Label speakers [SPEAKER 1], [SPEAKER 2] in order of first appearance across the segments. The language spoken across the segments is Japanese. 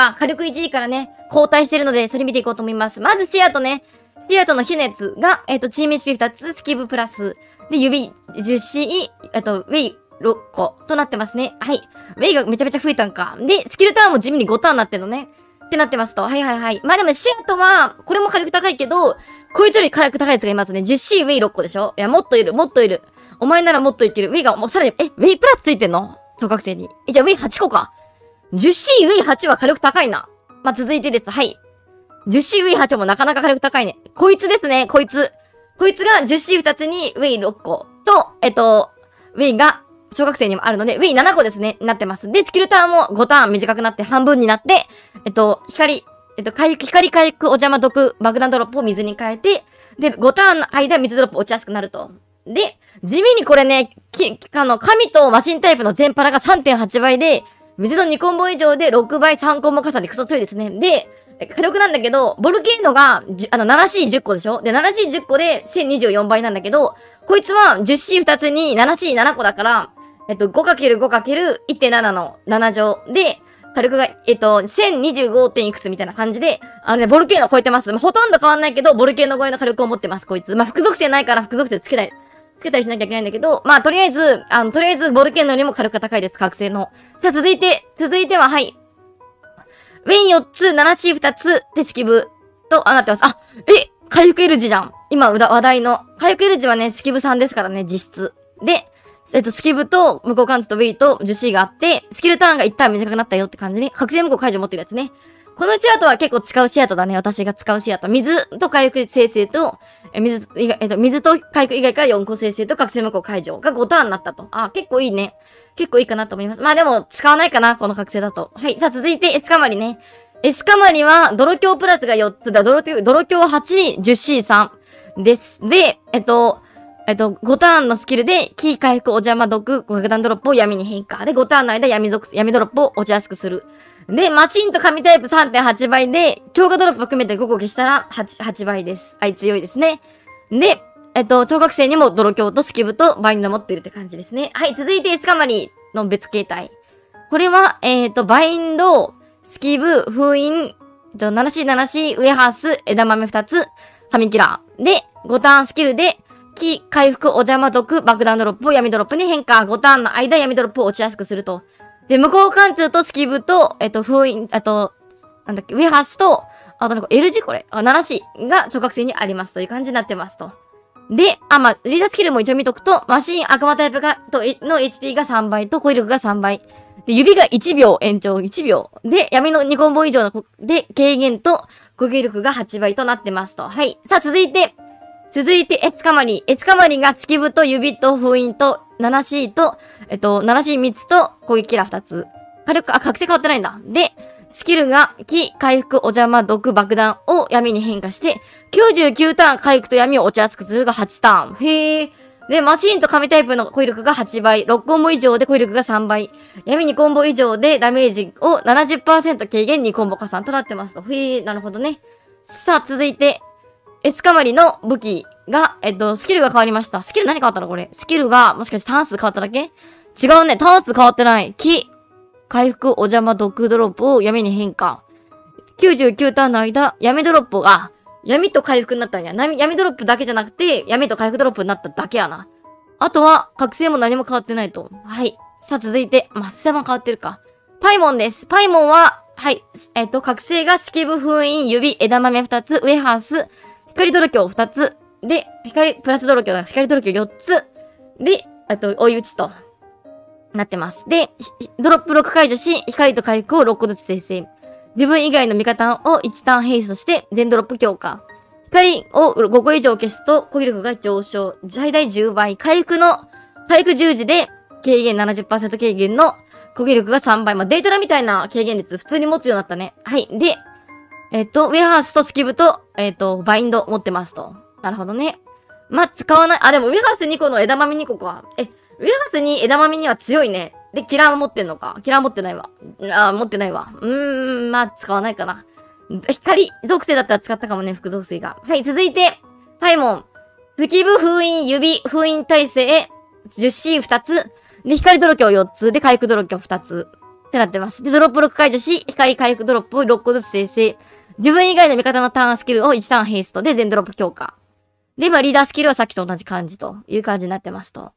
[SPEAKER 1] か、火力 1位からね、交代してるので、それ見ていこうと思います。まずシアトね。シアトのヒュネツが、チーム HP2 つ、スキブプラス。で、指 10C、ウェイ6個となってますね。はい。ウェイがめちゃめちゃ増えたんか。で、スキルターンも地味に5ターンになってるのね。ってなってますと。はいはいはい。まあでもシアトは、これも火力高いけど、こいつより火力高いやつがいますね。10C ウェイ6個でしょ。いや、もっといる、もっといる。お前ならもっといける。ウェイがもうさらに、ウェイプラスついてんの小学生に。じゃあウェイ8個か。10C ウェイ8は火力高いな。まあ続いてです。はい。10C ウェイ8もなかなか火力高いね。こいつですね、こいつ。こいつが 10C2 つにウェイ6個と、ウェイが小学生にもあるので、ウェイ7個ですね、なってます。で、スキルターンも5ターン短くなって半分になって、光回復、お邪魔毒、爆弾ドロップを水に変えて、で、5ターンの間、水ドロップ落ちやすくなると。で、地味にこれね、神とマシンタイプの全パラが 3.8 倍で、水の2コンボ以上で6倍3コンボ加算でクソ強いですね。で、火力なんだけど、ボルケーノが、7C10 個でしょで、7C10 個で1024倍なんだけど、こいつは 10C2 つに 7C7 個だから、5×5×1.7 の7乗で、火力が、1025. 点いくつみたいな感じで、ボルケーノ超えてます。まあ、ほとんど変わんないけど、ボルケーノ超えの火力を持ってます、こいつ。まあ、副属性ないから副属性つけたりしなきゃいけないんだけど、まあ、とりあえず、ボルケーノよりも火力が高いです、覚醒の。さあ、続いては、はい。ウェイ4つ、7C2 つ、で、スキブと、なってます。あ、回復 L 字じゃん。今、話題の。回復 L 字はね、スキブ3ですからね、実質。で、スキブと、向こう貫通とウェイと 10C があって、スキルターンが一旦短くなったよって感じね。覚醒無効解除持ってるやつね。このシアトは結構使うシアトだね。私が使うシアト。水と回復生成と、水と回復以外から4個生成と覚醒無効解除が5ターンになったと。あ、結構いいね。結構いいかなと思います。まあでも、使わないかな、この覚醒だと。はい。さあ、続いてエスカマリね。エスカマリは、泥鏡プラスが4つだ。泥鏡8、10C3 です。で、5ターンのスキルで、キー回復、お邪魔毒、爆弾ドロップを闇に変化。で、5ターンの間、闇ドロップを落ちやすくする。で、マシンと神タイプ 3.8 倍で、強化ドロップ含めて5個消したら8倍です。はい、強いですね。で、小学生にも泥鏡とスキブとバインド持ってるって感じですね。はい、続いてエスカマリの別形態。これは、バインド、スキブ、封印、7C、ウエハース、枝豆2つ、神キラー。で、5ターンスキルで、回復、お邪魔毒、爆弾ドロップを闇ドロップに変化。5ターンの間、闇ドロップを落ちやすくすると。で、向こう貫通とスキブと、封印、ウェハースと、L 字これ ?7C が小学生にありますという感じになってますと。で、まあ、リーダースキルも一応見とくと、マシン、悪魔タイプの HP が3倍と、攻撃力が3倍。で、指が1秒延長1秒。で、闇の2コンボ以上ので、軽減と、攻撃力が8倍となってますと。はい。さあ、続いて、エスカマリ。エスカマリがスキブと指と封印と 7C と、7C3 つと攻撃キラー2つ。覚醒変わってないんだ。で、スキルが、回復、お邪魔、毒、爆弾を闇に変化して、99ターン回復と闇を落ちやすくするが8ターン。へー。で、マシンと神タイプの攻撃力が8倍、6コンボ以上で攻撃力が3倍、闇2コンボ以上でダメージを 70% 軽減2コンボ加算となってますと。へー、なるほどね。さあ、続いて、エスカマリの武器が、スキルが変わりました。スキル何変わったのこれ。スキルが、もしかしてターン数変わっただけ違うね。ターン数変わってない。回復、お邪魔、毒ドロップを闇に変化。99ターンの間、闇ドロップが、闇と回復になったんや。闇ドロップだけじゃなくて、闇と回復ドロップになっただけやな。あとは、覚醒も何も変わってないと。はい。さあ、続いて、マスターも変わってるか。パイモンです。パイモンは、はい。覚醒がスキブ、封印、指、枝豆2つ、ウエハース、光ドロキョウ2つ。で、プラスドロキョウだ。光ドロキョウ4つ。で、追い打ちと。なってます。で、ドロップ6解除し、光と回復を6個ずつ生成。自分以外の味方を1ターンヘイストして、全ドロップ強化。光を5個以上消すと、攻撃力が上昇。最大10倍。回復10時で、軽減 70% 軽減の攻撃力が3倍。まあ、デイトラみたいな軽減率、普通に持つようになったね。はい。で、ウェアハースとスキブと、バインド持ってますと。なるほどね。まあ、使わない。でもウェハース2個の枝豆2個か。ウェハースに枝豆には強いね。で、キラーも持ってんのか。キラー持ってないわ。持ってないわ。まあ、使わないかな。光属性だったら使ったかもね、副属性が。はい、続いて、パイモン。スキブ、封印、指、封印耐性、10C2 つ。で、光ドロキョウ4つ。で、回復ドロキョウ2つ。 ってなってます。で、ドロップ6解除し、光回復ドロップを6個ずつ生成。自分以外の味方のターンスキルを1ターンヘイストで全ドロップ強化。で、リーダースキルはさっきと同じ感じという感じになってますと。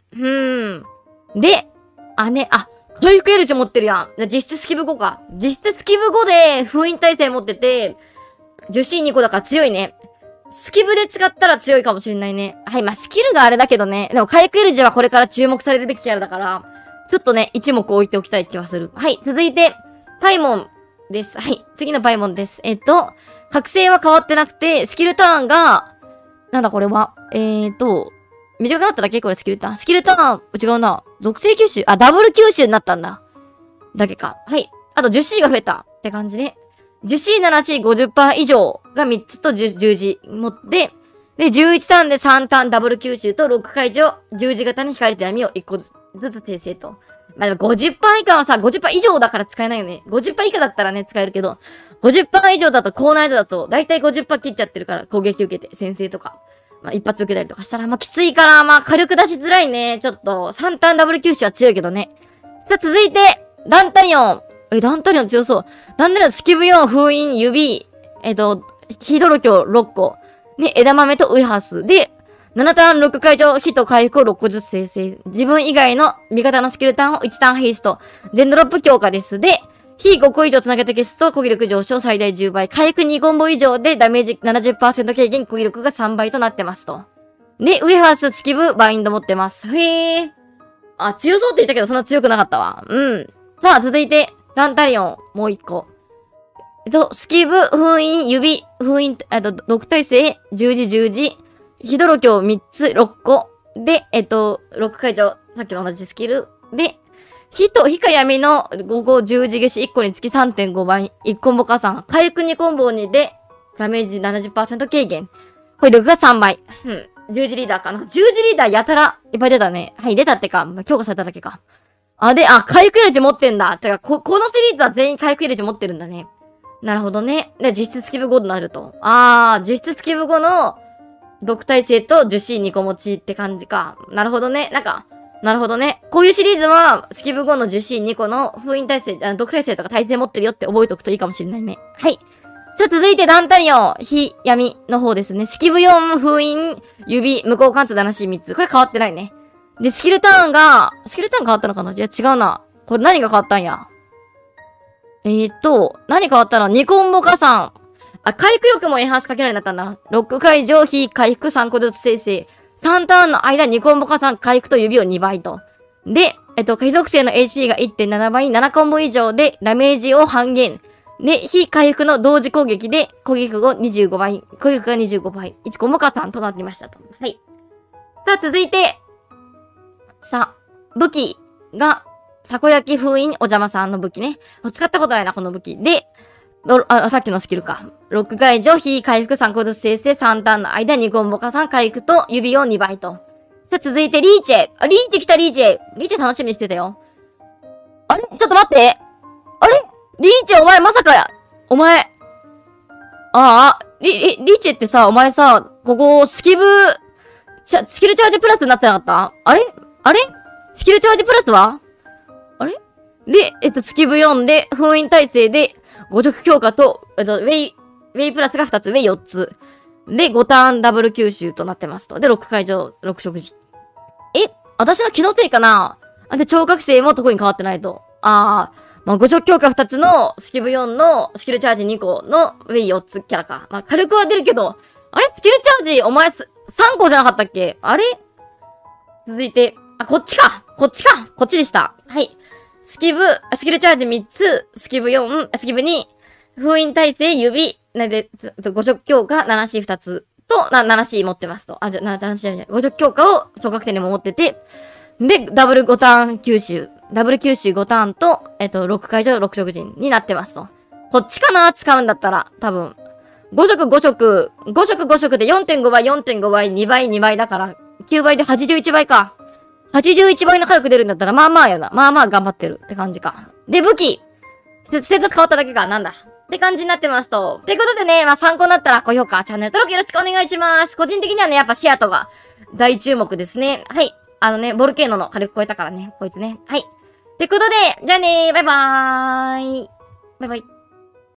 [SPEAKER 1] で、回復エルチ持ってるやん。じゃ実質スキブ5か。実質スキブ5で封印耐性持ってて、樹脂2個だから強いね。スキブで使ったら強いかもしれないね。はい、まあ、スキルがあれだけどね。でも、回復エルジはこれから注目されるべきキャラだから、ちょっとね、一目置いておきたい気はする。はい、続いて、パイモンです。はい、次のパイモンです。覚醒は変わってなくて、スキルターンが、なんだこれは。短くなっただけこれスキルターン。スキルターン、違うな。属性吸収ダブル吸収になったんだ。だけか。はい。あと 10C が増えた。って感じね。10C、7C、50% 以上が3つと 10字持って、で、11ターンで3ターンダブル吸収と6解除、十字型に光と闇を1個ずつ訂正と。まあでも 50% 以下はさ、50% 以上だから使えないよね。50% 以下だったらね、使えるけど、50% 以上だと、高難易度だと、だいたい 50% 切っちゃってるから、攻撃受けて、先制とか。まあ、一発受けたりとかしたら、まあ、きついから、まあ、火力出しづらいね。ちょっと、3ターンダブル吸収は強いけどね。さあ、続いて、ダンタリオン。ダンタリオン強そう。ダンタリオン、スキブ4、封印、指、ヒドロキョ6個。ね、枝豆とウイハース。で、7ターン6解除、火と回復を6個ずつ生成。自分以外の味方のスキルターンを1ターンヘイスト。全ドロップ強化です。で、火5個以上つなげて消すと攻撃力上昇最大10倍。回復2コンボ以上でダメージ 70% 軽減、攻撃力が3倍となってますと。で、ウェハース、スキブ、バインド持ってます。へー。あ、強そうって言ったけどそんな強くなかったわ。うん。さあ、続いて、ダンタリオン、もう1個。スキブ、封印、指、封印、6耐性、十字、ヒドロキョ3つ、6個。で、6解除、さっきの同じスキル。で、火と火か闇の5個十字消し1個につき 3.5 倍。1コンボ加算。回復2コンボにで、ダメージ 70% 軽減。攻撃力が3倍。十字リーダーかな。十字リーダーやたらいっぱい出たね。はい、出たってか。強化されただけか。回復エルジ持ってんだ。てか、このシリーズは全員回復エルジ持ってるんだね。なるほどね。で、実質スキブ5になると。実質スキブ5の毒耐性と樹脂2個持ちって感じか。なるほどね。なるほどね。こういうシリーズは、スキブ5の樹脂2個の封印耐性、毒耐性とか耐性持ってるよって覚えておくといいかもしれないね。はい。さあ、続いてダンタリオン、火、闇の方ですね。スキブ4、封印、指、無効貫通 7C3 つ。これ変わってないね。で、スキルターン変わったのかな。いや、違うな。これ何が変わったんや。何変わったの ?2 コンボ加算。回復力もエンハンスかけられになったんだ。6解除、火、回復3個ずつ生成。3ターンの間2コンボ加算、回復と指を2倍と。で、火属性の HP が 1.7 倍、7コンボ以上でダメージを半減。で、火回復の同時攻撃で攻撃力を25倍、攻撃力が25倍、1コンボ加算となっていましたと。はい。さあ、続いて、武器が、たこ焼き封印お邪魔さんの武器ね。使ったことないな、この武器。で、さっきのスキルか。6解除、火回復3個ずつ生成、3ターンの間2コンボ加算、回復と指を2倍と。さあ、続いてリーチェ。リーチェ来た、リーチェ。リーチェ楽しみにしてたよ。あれちょっと待って。あれリーチェお前まさかや。お前。リーチェってさ、お前さ、ここ、スキルチャージプラスになってなかったあれスキルチャージプラスはあれで、スキブ4で、封印耐性で、5色強化と、ウェイプラスが2つ、ウェイ4つ。で、5ターンダブル吸収となってますと。で、6解除、6食事。私の気のせいかなで、超覚醒も特に変わってないと。まあ、5色強化2つのスキブ4のスキルチャージ2個のウェイ4つキャラか。まあ、火力は出るけど、あれスキルチャージ、お前3個じゃなかったっけあれ続いて、こっちでした。はい。スキルチャージ3つ、スキブ4、スキブ2、封印耐性、指、で、5色強化、7C2 つと、7C 持ってますと。7C じゃない。5色強化を小学生にも持ってて、で、ダブル5ターン吸収。ダブル吸収5ターンと、6解除6色人になってますと。こっちかな使うんだったら、多分。5色5色で 4.5 倍、4.5倍、2倍、2倍だから、9倍で81倍か。81倍の火力出るんだったら、まあまあよな。まあまあ頑張ってるって感じか。で、武器ステータス変わっただけか。なんだって感じになってますと。ってことでね、まあ参考になったら高評価、チャンネル登録よろしくお願いします。個人的にはね、やっぱシアトが大注目ですね。はい。ボルケーノの火力超えたからね。こいつね。はい。っってことで、じゃあねー、バイバーイ。バイバイ。